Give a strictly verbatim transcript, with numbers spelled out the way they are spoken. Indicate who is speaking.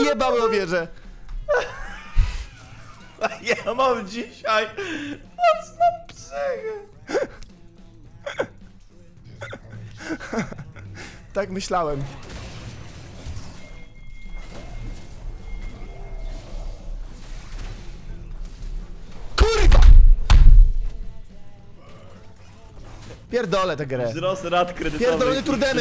Speaker 1: wyjebały o wieżę.
Speaker 2: Ja mam dzisiaj mocną psychę.
Speaker 1: Tak myślałem. Kurwa! Pierdolę tę grę.
Speaker 2: Wzrost rat kredytowych.
Speaker 1: Pierdolony trudemy.